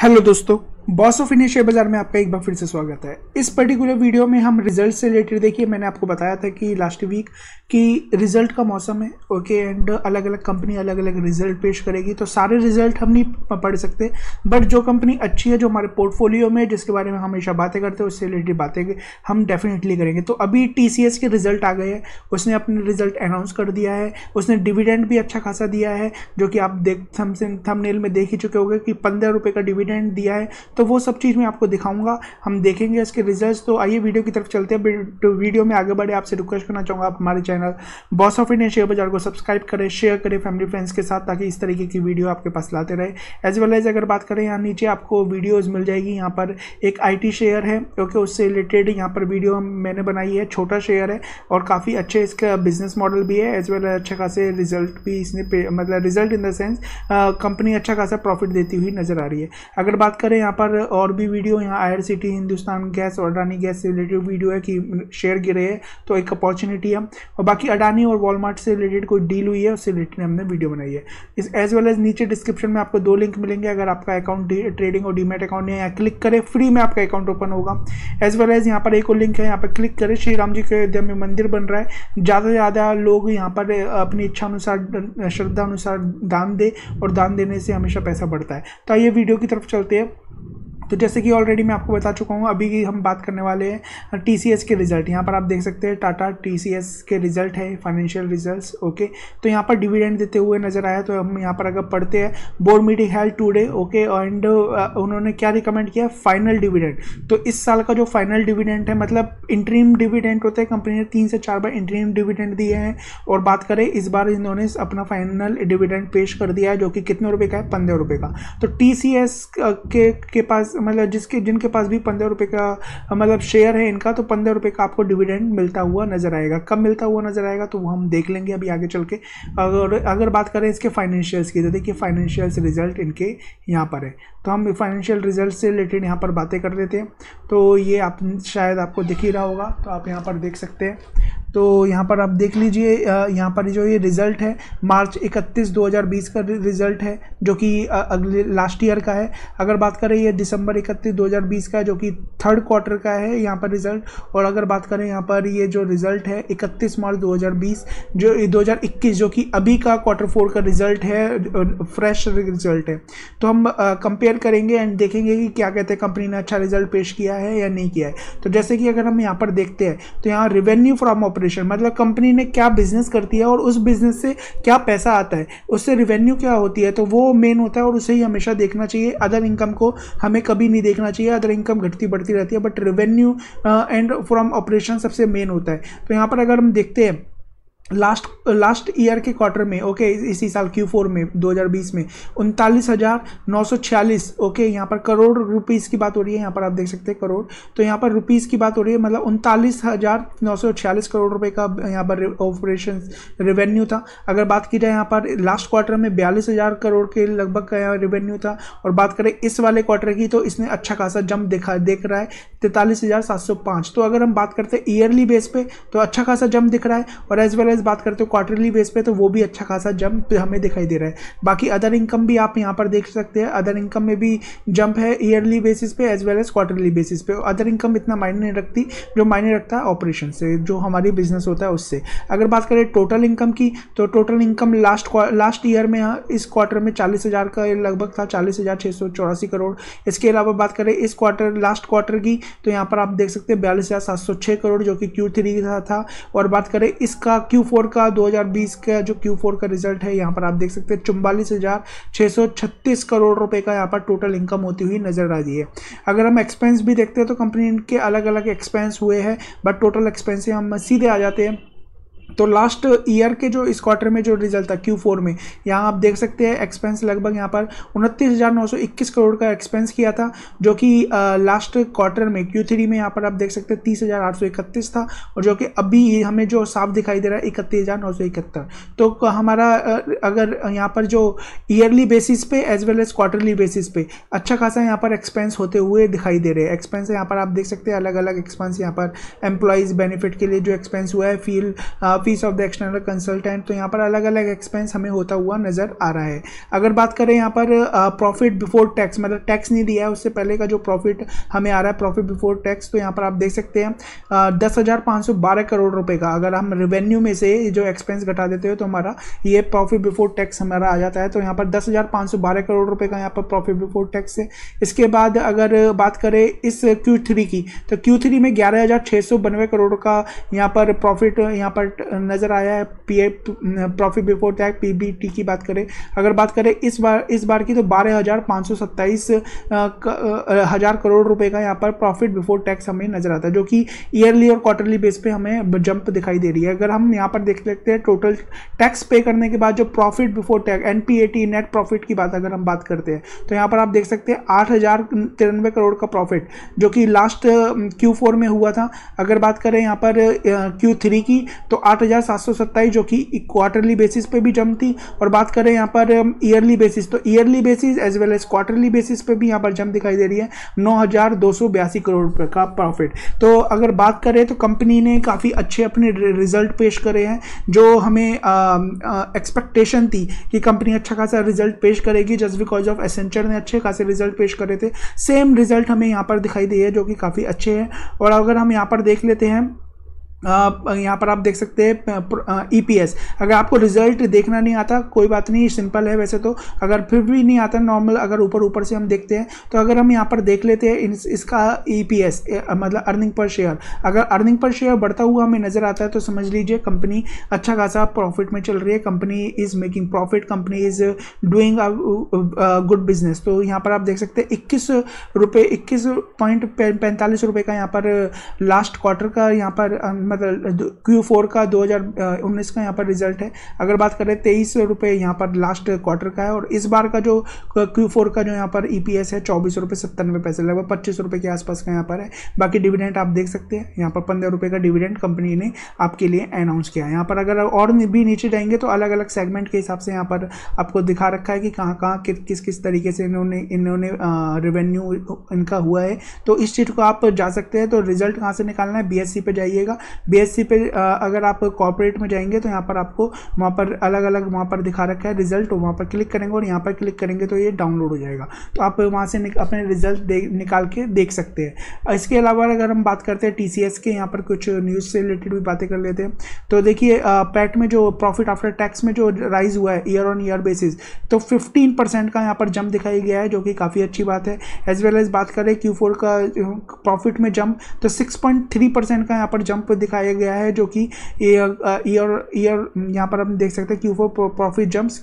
Hello दोस्तों, boss of India share बाजार में आपका एक बार फिर से स्वागत है। इस पर्टिकुलर वीडियो में हम रिजल्ट से रिलेटेड देखिए, मैंने आपको बताया था कि लास्ट वीक की रिजल्ट का मौसम है ओके, एंड अलग अलग कंपनी अलग अलग रिजल्ट पेश करेगी, तो सारे रिजल्ट हम नहीं पढ़ सकते, बट जो कंपनी अच्छी है, जो हमारे पोर्टफोलियो में जिसके बारे में हमेशा बातें करते हैं, उससे रिलेटेड बातें हम डेफिनेटली करेंगे। तो अभी TCS के रिजल्ट आ गए हैं, उसने अपने रिजल्ट अनाउंस कर दिया है, उसने डिविडेंड भी अच्छा खासा दिया है, जो कि आप थंबनेल में देख ही चुके होंगे कि 15 रुपये का डिविडेंड दिया है। तो वो सब चीज़ मैं आपको दिखाऊंगा, हम देखेंगे इसके रिजल्ट्स। तो आइए वीडियो की तरफ चलते हैं। तो वीडियो में आगे बढ़े आपसे रिक्वेस्ट करना चाहूँगा, आप हमारे channel boss of India share Bazaar को सब्सक्राइब करें, शेयर करें फैमिली फ्रेंड्स के साथ, ताकि इस तरीके की वीडियो आपके पास लाते रहे। एज वेल एज अगर बात करें, यहाँ नीचे आपको वीडियोज़ मिल जाएगी। यहाँ पर एक IT शेयर है ओके, उससे रिलेटेड यहाँ पर वीडियो मैंने बनाई है। छोटा शेयर है और काफ़ी अच्छे इसका बिजनेस मॉडल भी है, एज वेल अच्छे खासे रिजल्ट भी इसने मतलब result in the sense company अच्छा खासा प्रॉफिट देती हुई नजर आ रही है। अगर बात करें यहाँ पर और भी वीडियो, यहाँ IRCT, हिंदुस्तान गैस और अडानी गैस से रिलेटेड वीडियो है कि शेयर गिरे हैं तो एक अपॉर्चुनिटी है, और बाकी अडानी और वॉलमार्ट से रिलेटेड कोई डील हुई है उससे रिलेटेड हमने वीडियो बनाई है। इस एज वेल एज नीचे डिस्क्रिप्शन में आपको 2 लिंक मिलेंगे। अगर आपका अकाउंट ट्रेडिंग और डीमैट अकाउंट है, यहाँ क्लिक करें, फ्री में आपका अकाउंट ओपन होगा। एज वेल एज यहाँ पर एक और लिंक है, यहाँ पर क्लिक करें। श्री राम जी के अयोध्या में मंदिर बन रहा है, ज़्यादा से ज़्यादा लोग यहाँ पर अपनी इच्छा अनुसार श्रद्धा अनुसार दान दे, और दान देने से हमेशा पैसा बढ़ता है। तो आइए वीडियो की तरफ चलते हैं। तो जैसे कि ऑलरेडी मैं आपको बता चुका हूँ, अभी हम बात करने वाले हैं TCS के रिजल्ट। यहाँ पर आप देख सकते हैं टाटा TCS के रिजल्ट है, फाइनेंशियल रिजल्ट्स ओके। तो यहाँ पर डिविडेंड देते हुए नजर आया। तो हम यहाँ पर अगर पढ़ते हैं, board meeting held today okay, and उन्होंने क्या रिकमेंड किया, फाइनल डिविडेंड। तो इस साल का जो फाइनल डिविडेंड है, मतलब इंटरिम डिविडेंड होता है, कंपनी ने 3 से 4 बार इंटरिम डिविडेंड दिए हैं। और बात करें, इस बार इन्होंने अपना फाइनल डिविडेंड पेश कर दिया है, जो कि कितने रुपए का है, 15 रुपये का। तो TCS के पास मतलब जिनके पास भी 15 रुपये का मतलब शेयर है इनका, तो 15 रुपये का आपको डिविडेंड मिलता हुआ नजर आएगा। कब मिलता हुआ नजर आएगा तो वो हम देख लेंगे अभी आगे चल के। अगर बात करें इसके फाइनेंशियल्स की, तो देखिए फाइनेंशियल्स रिजल्ट इनके यहाँ पर है। तो हम फाइनेंशियल रिजल्ट से रिलेटेड यहाँ पर बातें कर लेते हैं। तो ये आप शायद आपको दिख ही रहा होगा, तो आप यहाँ पर देख सकते हैं। तो यहाँ पर आप देख लीजिए, यहाँ पर जो ये रिज़ल्ट है मार्च 31, 2020 का रिज़ल्ट है, जो कि अगले लास्ट ईयर का है। अगर बात करें, ये दिसंबर 31, 2020 का है, जो कि 3rd क्वार्टर का है यहाँ पर रिज़ल्ट। और अगर बात करें यहाँ पर ये जो रिज़ल्ट है 31 मार्च 2020 जो 2021, जो कि अभी का Q4 का रिज़ल्ट है, फ्रेश रिज़ल्ट है। तो हम कंपेयर करेंगे एंड देखेंगे कि क्या कहते हैं, कंपनी ने अच्छा रिज़ल्ट पेश किया है या नहीं किया है। तो जैसे कि अगर हम यहाँ पर देखते हैं, तो यहाँ रेवेन्यू फ्रॉम मतलब कंपनी ने क्या बिजनेस करती है और उस बिजनेस से क्या पैसा आता है, उससे रेवेन्यू क्या होती है, तो वो मेन होता है और उसे ही हमेशा देखना चाहिए। अदर इनकम को हमें कभी नहीं देखना चाहिए, अदर इनकम घटती बढ़ती रहती है, but revenue and from operation सबसे मेन होता है। तो यहाँ पर अगर हम देखते हैं लास्ट ईयर के क्वार्टर में ओके, इसी साल Q4 में 2020 में 39,946 ओके, यहाँ पर करोड़ रुपीस की बात हो रही है। यहाँ पर आप देख सकते हैं करोड़, तो यहाँ पर रुपीस की बात हो रही है, मतलब 39,946 करोड़ रुपए का यहाँ पर ऑपरेशन रेवेन्यू था। अगर बात की जाए यहाँ पर लास्ट क्वार्टर में 42,000 करोड़ के लगभग का रेवेन्यू था। और बात करें इस वाले क्वार्टर की, तो इसने अच्छा खासा जंप देख रहा है, 43,705। तो अगर हम बात करते हैं ईयरली बेस पे, तो अच्छा खासा जंप दिख रहा है, और एज वेल एज बात करते हो क्वार्टरली बेस पे, तो वो भी अच्छा खासा जंप हमें दिखाई दे रहा है। बाकी अदर इनकम भी आप यहाँ पर देख सकते हैं, अदर इनकम में भी जंप है ईयरली बेसिस पे as well as quarterly basis पे। अदर इनकम इतना मायने नहीं रखती, जो मायने रखता है ऑपरेशन से, जो हमारी बिजनेस होता है उससे। अगर बात करें टोटल इनकम की, तो टोटल इनकम लास्ट ईयर में इस क्वार्टर में 40,000 का लगभग था, 40,684 करोड़। इसके अलावा बात करें इस लास्ट क्वार्टर की, तो यहाँ पर आप देख सकते हैं 42,706 करोड़, जो कि Q3 का था। और बात करें इसका Q4 का 2020 का जो Q4 का रिजल्ट है, यहाँ पर आप देख सकते हैं 44,636 करोड़ रुपए का यहाँ पर टोटल इनकम होती हुई नजर आ रही है। अगर हम एक्सपेंस भी देखते हैं, तो कंपनी के अलग अलग एक्सपेंस हुए हैं, बट टोटल एक्सपेंस से हम सीधे आ जाते हैं। तो लास्ट ईयर के जो इस क्वार्टर में जो रिजल्ट था Q4 में, यहाँ आप देख सकते हैं एक्सपेंस लगभग यहाँ पर 29,921 करोड़ का एक्सपेंस किया था, जो कि लास्ट क्वार्टर में Q3 में यहाँ पर आप देख सकते हैं 30,831 था, और जो कि अभी हमें जो साफ दिखाई दे रहा है 31,971। तो हमारा अगर यहाँ पर जो ईयरली बेसिस पे as well as quarterly basis पे अच्छा खासा यहाँ पर एक्सपेंस होते हुए दिखाई दे रहे हैं। एक्सपेंस यहाँ पर आप देख सकते हैं अलग अलग एक्सपेंस, यहाँ पर एम्प्लॉइज बेनिफिट के लिए जो एक्सपेंस हुआ है, fees of the external consultant. तो यहाँ पर अलग अलग एक्सपेंस हमें होता हुआ नजर आ रहा है। अगर बात करें यहाँ पर प्रॉफिट बिफोर टैक्स, मतलब टैक्स नहीं दिया है उससे पहले का जो प्रॉफिट हमें आ रहा है प्रॉफिट बिफोर टैक्स, तो यहाँ पर आप देख सकते हैं 10,512 करोड़ रुपए का। अगर हम रेवेन्यू में से जो एक्सपेंस घटा देते हो तो हमारा ये प्रॉफिट बिफोर टैक्स हमारा आ जाता है। तो यहाँ पर 10,512 करोड़ रुपए का यहाँ पर प्रॉफिट बिफोर टैक्स है। इसके बाद अगर बात करें इस Q3 की, तो Q3 में 11,692 करोड़ का यहाँ पर प्रॉफिट यहाँ पर नजर आया है। प्रॉफिट बिफोर टैक्स PBT की बात करें, अगर बात करें इस बार की, तो 12,527 हजार करोड़ रुपए का यहाँ पर प्रॉफिट बिफोर टैक्स हमें नजर आता है, जो कि ईयरली और क्वार्टरली बेस पे हमें जंप दिखाई दे रही है। अगर हम यहाँ पर देख लेते हैं टोटल टैक्स पे करने के बाद जो profit before tax NPAT net profit की बात अगर हम बात करते हैं, तो यहाँ पर आप देख सकते हैं 8,093 करोड़ का प्रॉफिट जो कि लास्ट Q4 में हुआ था। अगर बात करें यहाँ पर Q3 की, तो 8,727 जो कि क्वार्टरली बेसिस पे भी जंप थी। और बात करें यहाँ पर ईयरली बेसिस, तो yearly basis as well as quarterly basis पे भी यहाँ पर जंप दिखाई दे रही है, 9,282 करोड़ रुपए का प्रॉफिट। तो अगर बात करें तो कंपनी ने काफ़ी अच्छे अपने रिजल्ट पेश करे हैं, जो हमें एक्सपेक्टेशन थी कि कंपनी अच्छा खासा रिजल्ट पेश करेगी जस्ट बिकॉज ऑफ एसेंचर ने अच्छे खासे रिजल्ट पेश करे थे। सेम रिजल्ट हमें यहाँ पर दिखाई दिए जो कि काफ़ी अच्छे हैं। और अगर हम यहाँ पर देख लेते हैं, यहाँ पर आप देख सकते हैं EPS। अगर आपको रिजल्ट देखना नहीं आता कोई बात नहीं, सिंपल है वैसे तो, अगर फिर भी नहीं आता नॉर्मल, अगर ऊपर से हम देखते हैं, तो अगर हम यहाँ पर देख लेते हैं इसका EPS मतलब अर्निंग पर शेयर, अगर अर्निंग पर शेयर बढ़ता हुआ हमें नजर आता है तो समझ लीजिए कंपनी अच्छा खासा प्रॉफिट में चल रही है, company is making profit, company is doing good business. तो यहाँ पर आप देख सकते हैं 21.45 रुपये का यहाँ पर लास्ट क्वार्टर का यहाँ पर मतलब Q4 का 2019 का यहाँ पर रिजल्ट है। अगर बात करें 23 रुपये यहाँ पर लास्ट क्वार्टर का है। और इस बार का जो Q4 का जो यहाँ पर EPS है 24 रुपये 97 पैसे, लगभग 25 रुपये के आसपास का यहाँ पर है। बाकी डिविडेंड आप देख सकते हैं, यहाँ पर 15 रुपये का डिविडेंड कंपनी ने आपके लिए अनाउंस किया है। यहाँ पर अगर और भी नीचे जाएंगे तो अलग अलग सेगमेंट के हिसाब से यहाँ पर आपको दिखा रखा है कि कहाँ किस तरीके से इन्होंने रेवेन्यू इनका हुआ है। तो इस चीज़ को आप जा सकते हैं। तो रिजल्ट कहाँ से निकालना है, BSE पे जाइएगा। BSE पे अगर आप कॉर्पोरेट में जाएंगे तो यहाँ पर आपको वहाँ पर अलग अलग वहाँ पर दिखा रखा है रिजल्ट, वहाँ पर क्लिक करेंगे और यहाँ पर क्लिक करेंगे तो ये डाउनलोड हो जाएगा। तो आप वहाँ से अपने रिजल्ट निकाल के देख सकते हैं। इसके अलावा अगर हम बात करते हैं TCS के, यहाँ पर कुछ न्यूज़ से रिलेटेड भी बातें कर लेते हैं। तो देखिए पैट में जो प्रॉफिट आफ्टर टैक्स में जो राइज हुआ है ईयर ऑन ईयर बेसिस, तो 15% का यहाँ पर जंप दिखाई गया है, जो कि काफ़ी अच्छी बात है। एज वेल एज बात करें Q4 का प्रॉफिट में जंप, तो 6.3% का यहाँ पर जंप दिखाया गया है, जो कि ईयर यहाँ पर हम देख सकते हैं Q4 प्रॉफिट जंप्स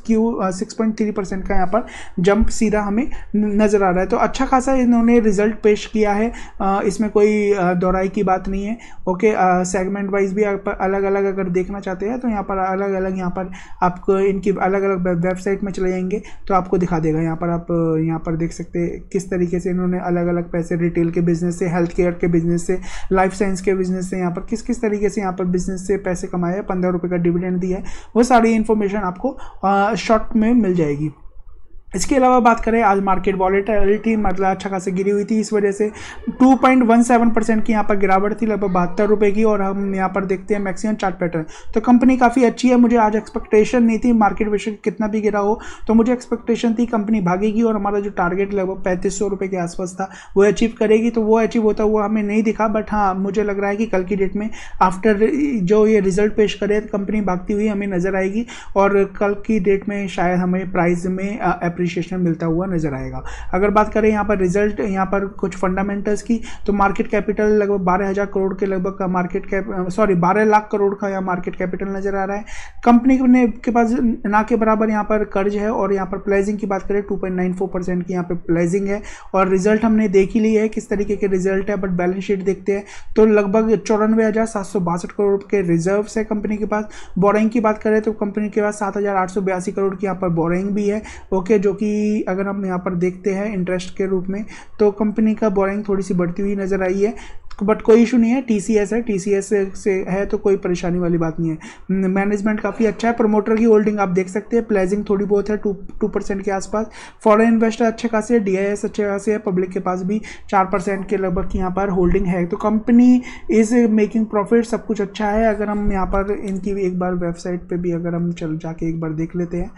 6.3% का यहाँ पर जंप सीधा हमें नजर आ रहा है। तो अच्छा खासा इन्होंने रिजल्ट पेश किया है, इसमें कोई दोहराई की बात नहीं है। ओके, सेगमेंट वाइज भी आप अलग अलग अगर देखना चाहते हैं तो यहाँ पर अलग अलग यहाँ पर आपको इनकी अलग अलग वेबसाइट में चले जाएंगे तो आपको दिखा देगा। यहाँ पर आप यहाँ पर देख सकते हैं किस तरीके से इन्होंने अलग अलग पैसे रिटेल के बिजनेस से, हेल्थ केयर के बिजनेस से, लाइफ साइंस के बिजनेस से यहाँ पर किस तरीके से यहाँ पर बिजनेस से पैसे कमाए हैं, 15 रुपये का डिविडेंड दिया है, वो सारी इन्फॉर्मेशन आपको शॉर्ट में मिल जाएगी। इसके अलावा बात करें, आज मार्केट वॉलेटिलिटी मतलब अच्छा खासा गिरी हुई थी, इस वजह से 2.17% की यहाँ पर गिरावट थी, लगभग 72 रुपये की। और हम यहाँ पर देखते हैं मैक्सिमम चार्ट पैटर्न, तो कंपनी काफ़ी अच्छी है। मुझे आज एक्सपेक्टेशन नहीं थी, मार्केट वैसे कितना भी गिरा हो तो मुझे एक्सपेक्टेशन थी कंपनी भागेगी और हमारा जो टारगेट लगभग 3500 रुपये के आसपास था वो अचीव करेगी। तो वो अचीव होता हुआ हमें नहीं दिखा, बट हाँ मुझे लग रहा है कि कल की डेट में आफ्टर जो ये रिजल्ट पेश करे कंपनी भागती हुई हमें नजर आएगी और कल की डेट में शायद हमें प्राइस में अप्रिशिएशन मिलता हुआ नजर आएगा। अगर बात करें यहाँ पर रिजल्ट, यहाँ पर कुछ फंडामेंटल्स की, तो मार्केट कैपिटल लगभग 12,000 करोड़ के लगभग का 12 लाख करोड़ का यहाँ मार्केट कैपिटल नजर आ रहा है। कंपनी के पास ना के बराबर यहाँ पर कर्ज है। और यहाँ पर प्लेजिंग की बात करें 2.94% की यहाँ पे प्लेजिंग है। और रिजल्ट हमने देख ही लिया है किस तरीके के रिजल्ट है, बट बैलेंस शीट देखते हैं तो लगभग 94,762 करोड़ के रिजर्व है कंपनी के पास। बोरिंग की बात करें तो कंपनी के पास 7,882 करोड़ की यहाँ पर बोरिंग भी है। ओके, जो कि अगर हम यहाँ पर देखते हैं इंटरेस्ट के रूप में तो कंपनी का बोरिंग थोड़ी सी बढ़ती हुई नजर आई है। बट कोई इशू नहीं है, TCS है, TCS से है तो कोई परेशानी वाली बात नहीं है। मैनेजमेंट काफ़ी अच्छा है, प्रमोटर की होल्डिंग आप देख सकते हैं, प्लेजिंग थोड़ी बहुत है 2% के आसपास, फॉरेन इन्वेस्टर अच्छे खासे है, DIS अच्छे खासे है, पब्लिक के पास भी 4% के लगभग यहाँ पर होल्डिंग है। तो कंपनी इज मेकिंग प्रॉफिट, सब कुछ अच्छा है। अगर हम यहाँ पर इनकी एक बार वेबसाइट पे भी अगर हम चल जाके एक बार देख लेते हैं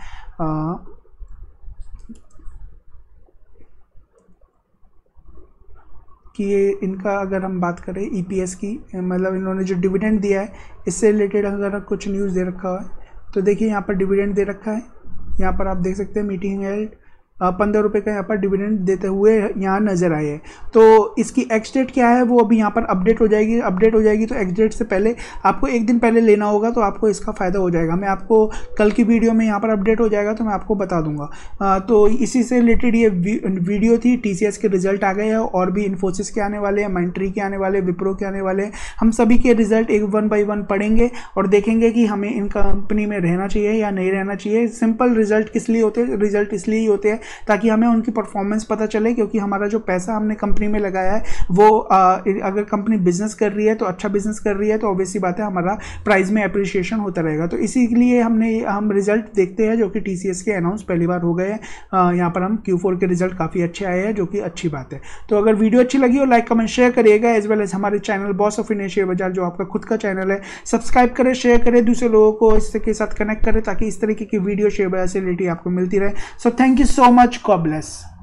कि ये इनका अगर हम बात करें EPS की, मतलब इन्होंने जो डिविडेंड दिया है इससे रिलेटेड अगर कुछ न्यूज़ दे रखा है तो देखिए यहाँ पर डिविडेंड दे रखा है, यहाँ पर आप देख सकते हैं मीटिंग है 15 रुपये का यहाँ पर डिविडेंड देते हुए यहाँ नज़र आए हैं। तो इसकी एक्स डेट क्या है वो अभी यहाँ पर अपडेट हो जाएगी तो एक्स डेट से पहले आपको एक दिन पहले लेना होगा, तो आपको इसका फ़ायदा हो जाएगा। मैं आपको कल की वीडियो में यहाँ पर अपडेट हो जाएगा तो मैं आपको बता दूंगा। तो इसी से रिलेटेड ये वीडियो थी। TCS के रिजल्ट आ गए हैं और भी इन्फोसिस के आने वाले हैं, माइंट्री के आने वाले, विप्रो के आने वाले हैं। हम सभी के रिजल्ट एक 1 बाय 1 पढ़ेंगे और देखेंगे कि हमें इन कंपनी में रहना चाहिए या नहीं रहना चाहिए। सिंपल रिजल्ट किस लिए होते हैं? रिजल्ट इसलिए ही होते हैं ताकि हमें उनकी परफॉर्मेंस पता चले, क्योंकि हमारा जो पैसा हमने कंपनी में लगाया है वो अगर कंपनी बिजनेस कर रही है तो अच्छा बिजनेस कर रही है तो ऑब्वियस सी बात है हमारा प्राइस में अप्रिशिएशन होता रहेगा। तो इसीलिए हम रिजल्ट देखते हैं जो कि TCS के अनाउंस पहली बार हो गए हैं। यहाँ पर हम Q4 के रिजल्ट काफ़ी अच्छे आए हैं जो कि अच्छी बात है। तो अगर वीडियो अच्छी लगी हो लाइक कमेंट शेयर करिएगा, एज वेल एज हमारे channel boss of India share Bazaar जो आपका खुद का चैनल है सब्सक्राइब करें, शेयर करें, दूसरे लोगों को इसके साथ कनेक्ट करें ताकि इस तरीके की वीडियो शेयर बाजार से रिलेटेड आपको मिलती रहे। So thank you so much, god bless.